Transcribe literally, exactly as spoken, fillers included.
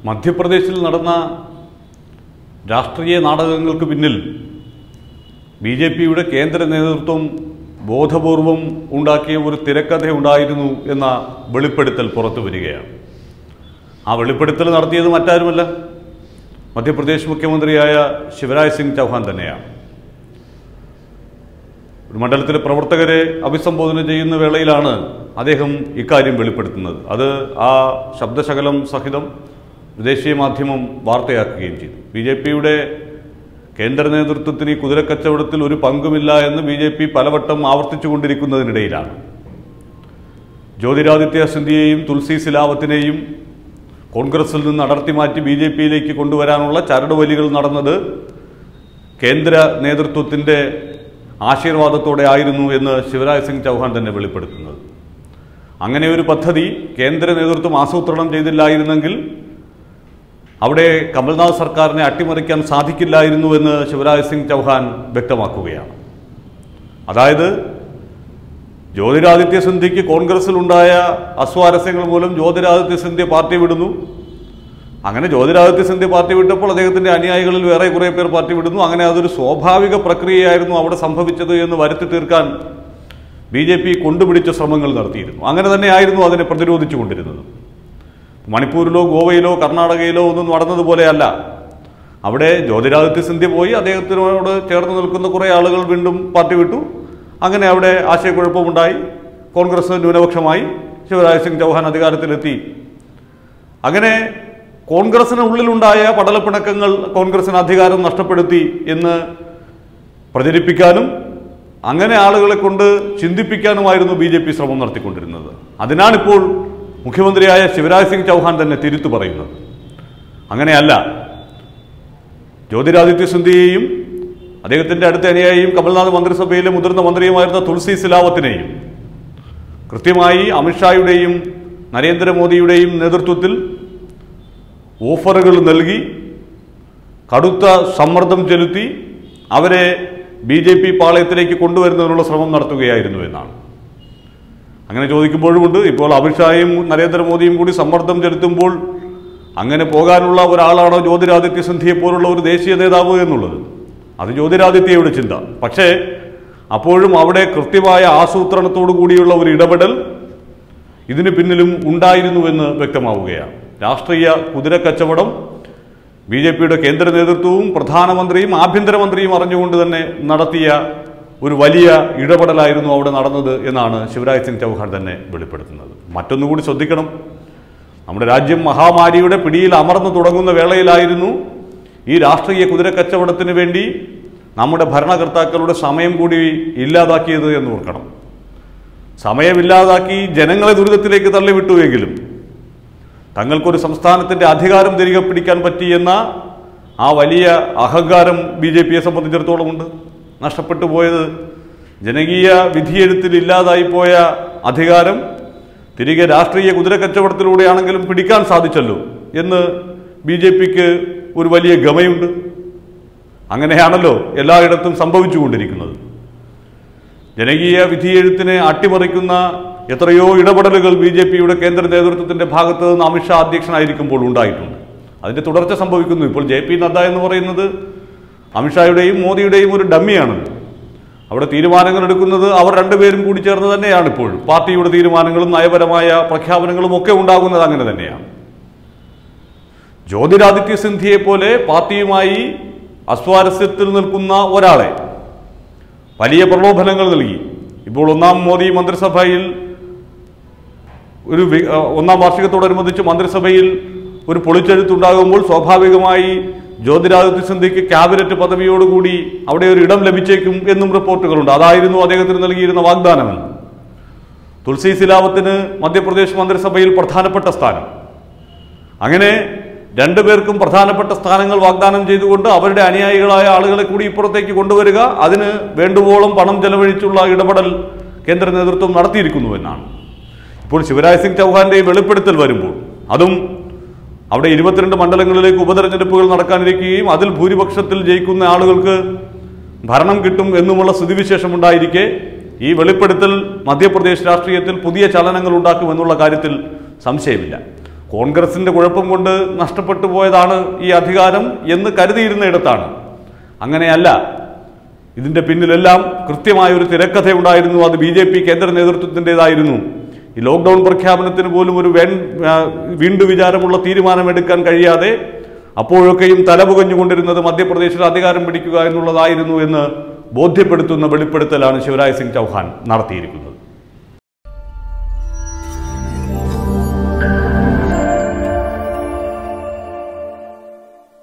മധ്യപ്രദേശിൽ നടന്ന രാഷ്ട്രീയ നാടകങ്ങൾക്ക് പിന്നിൽ ബി ജെ പിയുടെ കേന്ദ്ര നേതൃത്വം ബോധപൂർവം ഉണ്ടാക്കിയ ഒരു തിരക്കഥയുണ്ടായിരുന്നു എന്ന വെളിപ്പെടുത്തൽ പുറത്തു വരികയാണ്. ആ വെളിപ്പെടുത്തൽ നടത്തിയത് മറ്റാരുമല്ല, മധ്യപ്രദേശ് മുഖ്യമന്ത്രിയായ ശിവരാജ് സിംഗ് ചൗഹാൻ തന്നെയാണ്. ഒരു മണ്ഡലത്തിലെ പ്രവർത്തകരെ അഭിസംബോധന ചെയ്യുന്ന വേളയിലാണ് അദ്ദേഹം ഇക്കാര്യം വെളിപ്പെടുത്തുന്നത്. അത് ആ ശബ്ദശകലം സഹിതം ദേശീയ മാധ്യമം വാർത്തയാക്കുകയും ചെയ്തു. ബി ജെ പിയുടെ കേന്ദ്ര നേതൃത്വത്തിന് ഈ കുതിരക്കച്ചവടത്തിൽ ഒരു പങ്കുമില്ല എന്ന് ബി ജെ പി പലവട്ടം ആവർത്തിച്ചു കൊണ്ടിരിക്കുന്നതിനിടയിലാണ് ജ്യോതിരാദിത്യ സിന്ധ്യയെയും തുളസി സിലാവത്തിനെയും കോൺഗ്രസിൽ നിന്ന് അടർത്തി മാറ്റി ബി ജെ പിയിലേക്ക് കൊണ്ടുവരാനുള്ള ചരടുവലികൾ നടന്നത് കേന്ദ്ര നേതൃത്വത്തിൻ്റെ ആശീർവാദത്തോടെ ആയിരുന്നു എന്ന് ശിവരാജ് സിംഗ് ചൗഹാൻ തന്നെ വെളിപ്പെടുത്തുന്നത്. അങ്ങനെ ഒരു പദ്ധതി കേന്ദ്ര നേതൃത്വം ആസൂത്രണം ചെയ്തില്ലായിരുന്നെങ്കിൽ അവിടെ കമൽനാഥ് സർക്കാരിനെ അട്ടിമറിക്കാൻ സാധിക്കില്ലായിരുന്നു എന്ന് ശിവരാജ് സിംഗ് ചൗഹാൻ വ്യക്തമാക്കുകയാണ്. അതായത് ജ്യോതിരാദിത്യ സിന്ധ്യയ്ക്ക് കോൺഗ്രസിലുണ്ടായ അസ്വാരസ്യങ്ങൾ മൂലം ജ്യോതിരാദിത്യ സിന്ധ്യ പാർട്ടി വിടുന്നു. അങ്ങനെ ജ്യോതിരാദിത്യ സിന്ധ്യ പാർട്ടി വിട്ടപ്പോൾ അദ്ദേഹത്തിൻ്റെ അനുയായികളിൽ വേറെ കുറേ പേർ പാർട്ടി വിടുന്നു. അങ്ങനെ അതൊരു സ്വാഭാവിക പ്രക്രിയയായിരുന്നു അവിടെ സംഭവിച്ചത് എന്ന് വരുത്തി തീർക്കാൻ ബി ജെ പി കൊണ്ടുപിടിച്ച ശ്രമങ്ങൾ നടത്തിയിരുന്നു. അങ്ങനെ തന്നെയായിരുന്നു അതിനെ പ്രതിരോധിച്ചു കൊണ്ടിരുന്നത്. മണിപ്പൂരിലോ ഗോവയിലോ കർണാടകയിലോ ഒന്നും നടന്നതുപോലെയല്ല. അവിടെ ജ്യോതിരാദിത്യ സിന്ധ്യ പോയി അദ്ദേഹത്തിനോട് ചേർന്ന് നിൽക്കുന്ന കുറേ ആളുകൾ വീണ്ടും പാർട്ടി വിട്ടു. അങ്ങനെ അവിടെ ആശയക്കുഴപ്പമുണ്ടായി, കോൺഗ്രസ് ന്യൂനപക്ഷമായി, ശിവരാജ് സിംഗ് ചൗഹാൻ അധികാരത്തിലെത്തി. അങ്ങനെ കോൺഗ്രസിനുള്ളിലുണ്ടായ പടലപ്പിണക്കങ്ങൾ കോൺഗ്രസിന് അധികാരം നഷ്ടപ്പെടുത്തി എന്ന് പ്രചരിപ്പിക്കാനും അങ്ങനെ ആളുകളെ കൊണ്ട് ചിന്തിപ്പിക്കാനുമായിരുന്നു ബി ജെ പി ശ്രമം നടത്തിക്കൊണ്ടിരുന്നത്. അതിനാണിപ്പോൾ മുഖ്യമന്ത്രിയായ ശിവരാജ് സിംഗ് ചൗഹാൻ തന്നെ തിരുത്തു പറയുന്നത്. അങ്ങനെയല്ല, ജ്യോതിരാദിത്യ സിന്ധ്യയെയും അദ്ദേഹത്തിൻ്റെ അടുത്ത അനുയായിയും കമൽനാഥ് മന്ത്രിസഭയിലെ മുതിർന്ന മന്ത്രിയുമായിരുന്ന തുളസി സിലാവത്തിനെയും കൃത്യമായി അമിത്ഷായുടെയും നരേന്ദ്രമോദിയുടെയും നേതൃത്വത്തിൽ ഓഫറുകൾ നൽകി കടുത്ത സമ്മർദ്ദം ചെലുത്തി അവരെ ബി ജെ പി പാളയത്തിലേക്ക് കൊണ്ടുവരുന്നതിനുള്ള ശ്രമം നടത്തുകയായിരുന്നു എന്നാണ്. അങ്ങനെ ചോദിക്കുമ്പോഴുമുണ്ട്, ഇപ്പോൾ അമിത്ഷായും നരേന്ദ്രമോദിയും കൂടി സമ്മർദ്ദം ചെലുത്തുമ്പോൾ അങ്ങനെ പോകാനുള്ള ഒരാളാണോ ജ്യോതിരാദിത്യ സിന്ധ്യയെ പോലുള്ള ഒരു ദേശീയ നേതാവ് എന്നുള്ളത്? അത് ജ്യോതിരാദിത്യയുടെ ചിന്ത. പക്ഷേ അപ്പോഴും അവിടെ കൃത്യമായ ആസൂത്രണത്തോടു കൂടിയുള്ള ഒരു ഇടപെടൽ ഇതിന് പിന്നിലും ഉണ്ടായിരുന്നുവെന്ന് വ്യക്തമാവുകയാണ്. രാഷ്ട്രീയ കുതിരക്കച്ചവടം ബി ജെ പിയുടെ കേന്ദ്ര നേതൃത്വവും പ്രധാനമന്ത്രിയും ആഭ്യന്തരമന്ത്രിയും അറിഞ്ഞുകൊണ്ട് തന്നെ നടത്തിയ ഒരു വലിയ ഇടപെടലായിരുന്നു അവിടെ നടന്നത് എന്നാണ് ശിവരാജ് സിംഗ് ചൗഹാൻ തന്നെ വെളിപ്പെടുത്തുന്നത്. മറ്റൊന്നുകൂടി ശ്രദ്ധിക്കണം, നമ്മുടെ രാജ്യം മഹാമാരിയുടെ പിടിയിൽ അമർന്നു തുടങ്ങുന്ന വേളയിലായിരുന്നു ഈ രാഷ്ട്രീയ കുതിരക്കച്ചവടത്തിന് വേണ്ടി നമ്മുടെ ഭരണകർത്താക്കളുടെ സമയം കൂടി ഇല്ലാതാക്കിയത് എന്ന് ഓർക്കണം. സമയമില്ലാതാക്കി ജനങ്ങളെ ദുരിതത്തിലേക്ക് തള്ളിവിട്ടുവെങ്കിലും തങ്ങൾക്കൊരു സംസ്ഥാനത്തിൻ്റെ അധികാരം തിരികെ പിടിക്കാൻ പറ്റിയെന്ന ആ വലിയ അഹങ്കാരം ബി ജെ പിയെ സംബന്ധിച്ചിടത്തോളം ഉണ്ട്. നഷ്ടപ്പെട്ടു പോയത് ജനകീയ വിധിയെഴുത്തിൽ ഇല്ലാതായിപ്പോയ അധികാരം തിരികെ രാഷ്ട്രീയ കുതിരക്കച്ചവടത്തിലൂടെയാണെങ്കിലും പിടിക്കാൻ സാധിച്ചല്ലോ എന്ന് ബി ജെ പിക്ക് ഒരു വലിയ ഗമയുണ്ട്. അങ്ങനെയാണല്ലോ എല്ലായിടത്തും സംഭവിച്ചുകൊണ്ടിരിക്കുന്നത്. ജനകീയ വിധിയെഴുത്തിനെ അട്ടിമറിക്കുന്ന എത്രയോ ഇടപെടലുകൾ ബി ജെ പിയുടെ കേന്ദ്ര നേതൃത്വത്തിൻ്റെ ഭാഗത്ത് നിന്ന് അമിത്ഷാ അധ്യക്ഷനായിരിക്കുമ്പോൾ ഉണ്ടായിട്ടുണ്ട്. അതിൻ്റെ തുടർച്ച സംഭവിക്കുന്നു. ഇപ്പോൾ ജെ പി നദ്ദ എന്ന് പറയുന്നത് അമിത്ഷായുടെയും മോദിയുടെയും ഒരു ഡമ്മിയാണ്. അവിടെ തീരുമാനങ്ങൾ എടുക്കുന്നത് അവർ രണ്ടുപേരും കൂടി ചേർന്ന് തന്നെയാണ്. ഇപ്പോഴും പാർട്ടിയുടെ തീരുമാനങ്ങളും നയപരമായ പ്രഖ്യാപനങ്ങളും ഒക്കെ ഉണ്ടാകുന്നത് അങ്ങനെ തന്നെയാണ്. ജ്യോതിരാദിത്യ സിന്ധ്യയെ പോലെ പാർട്ടിയുമായി അസ്വാരസ്യത്തിൽ നിൽക്കുന്ന ഒരാളെ വലിയ പ്രലോഭനങ്ങൾ നൽകി. ഇപ്പോൾ ഒന്നാം മോദി മന്ത്രിസഭയിൽ ഒരു ഒന്നാം വാർഷികത്തോടനുബന്ധിച്ച് മന്ത്രിസഭയിൽ ഒരു പൊളിച്ചെഴുത്തുണ്ടാകുമ്പോൾ സ്വാഭാവികമായി ജ്യോതിരാദിത്യ സിന്ധ്യയ്ക്ക് ക്യാബിനറ്റ് പദവിയോടുകൂടി അവിടെ ഒരു ഇടം ലഭിച്ചേക്കും എന്നും റിപ്പോർട്ടുകളുണ്ട്. അതായിരുന്നു അദ്ദേഹത്തിന് നൽകിയിരുന്ന വാഗ്ദാനമെന്ന്. തുളസി സിലാവത്തിന് മധ്യപ്രദേശ് മന്ത്രിസഭയിൽ പ്രധാനപ്പെട്ട സ്ഥാനം. അങ്ങനെ രണ്ടുപേർക്കും പ്രധാനപ്പെട്ട സ്ഥാനങ്ങൾ വാഗ്ദാനം ചെയ്തുകൊണ്ട് അവരുടെ അനുയായികളായ ആളുകളെ കൂടി ഇപ്പുറത്തേക്ക് കൊണ്ടുവരിക, അതിന് വേണ്ടുവോളം പണം ചെലവഴിച്ചുള്ള ഇടപെടൽ കേന്ദ്ര നേതൃത്വം നടത്തിയിരിക്കുന്നുവെന്നാണ്. ഇപ്പോൾ ശിവരാജ് സിംഗ് ചൗഹാന്റെ വെളിപ്പെടുത്തൽ വരുമ്പോൾ അതും അവിടെ ഇരുപത്തിരണ്ട് മണ്ഡലങ്ങളിലേക്ക് ഉപതെരഞ്ഞെടുപ്പുകൾ നടക്കാനിരിക്കുകയും അതിൽ ഭൂരിപക്ഷത്തിൽ ജയിക്കുന്ന ആളുകൾക്ക് ഭരണം കിട്ടും എന്നുമുള്ള സ്ഥിതിവിശേഷമുണ്ടായിരിക്കെ ഈ വെളിപ്പെടുത്തൽ മധ്യപ്രദേശ് രാഷ്ട്രീയത്തിൽ പുതിയ ചലനങ്ങൾ ഉണ്ടാക്കുമെന്നുള്ള കാര്യത്തിൽ സംശയമില്ല. കോൺഗ്രസിൻ്റെ കുഴപ്പം കൊണ്ട് നഷ്ടപ്പെട്ടു പോയതാണ് ഈ അധികാരം എന്ന് കരുതിയിരുന്നിടത്താണ്. അങ്ങനെയല്ല. ഇതിൻ്റെ പിന്നിലെല്ലാം കൃത്യമായൊരു തിരക്കഥയുണ്ടായിരുന്നു. അത് ബി ജെ പി കേന്ദ്ര നേതൃത്വത്തിൻ്റെതായിരുന്നു. ഈ ലോക്ക്ഡൗൺ പ്രഖ്യാപനത്തിന് പോലും ഒരു വേ വീണ്ടു വിചാരമുള്ള തീരുമാനമെടുക്കാൻ കഴിയാതെ അപ്പോഴൊക്കെയും തലപുകഞ്ഞുകൊണ്ടിരുന്നത് മധ്യപ്രദേശിൽ അധികാരം പിടിക്കുക എന്നുള്ളതായിരുന്നു എന്ന് ബോധ്യപ്പെടുത്തുന്ന വെളിപ്പെടുത്തലാണ് ശിവരാജ് സിംഗ് ചൗഹാൻ നടത്തിയിരിക്കുന്നത്.